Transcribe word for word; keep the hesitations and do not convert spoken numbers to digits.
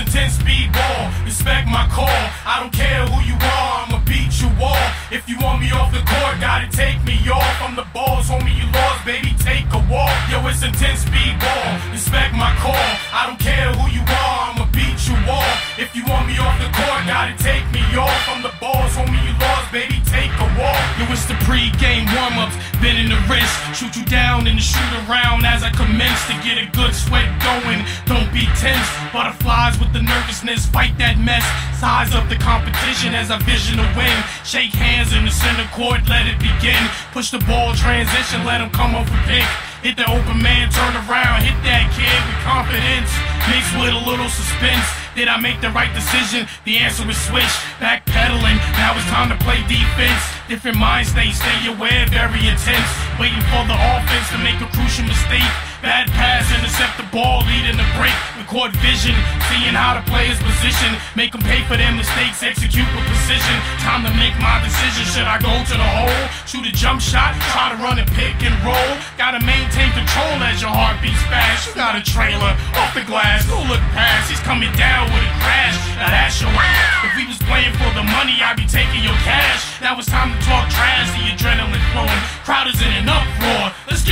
ten-speed ball, respect my call. I don't care who you are, I'ma beat you all. If you want me off the court, gotta take me off. I'm the balls, homie, you lost, baby, take a walk. Yo, it's a ten-speed ball, respect my call. I don't care who you are, I'ma beat you all. If you want me off the court, gotta take me off. I'm the balls, homie, you lost, baby, take a walk. Yo, it's the pre-game warm-ups, bend in the wrist, shoot you down and shoot around as I commence to get a good sweat going. Don't be tense, butterflies with the nervousness, fight that mess. Size up the competition as I vision a win. Shake hands in the center court, let it begin. Push the ball, transition, let him come up with pick. Hit the open man, turn around, hit that kid with confidence, mixed with a little suspense. Did I make the right decision? The answer is switch, backpedaling, now it's time to play defense. Different mind states, stay aware, very intense. Waiting for the offense to make a crucial mistake. Bad pass, intercept the ball, leading the break. Record vision, seeing how to play his position. Make him pay for their mistakes, execute with precision. Time to make my decision, should I go to the hole? Shoot a jump shot, try to run a pick and roll. Gotta maintain control as your heart beats fast. You got a trailer, off the glass, go look past. He's coming down with a crash, now that's your ass. If we was playing for the money, I'd be taking your cash. Now it's time to talk trash, the adrenaline flowing. Crowd is in an uproar, let's get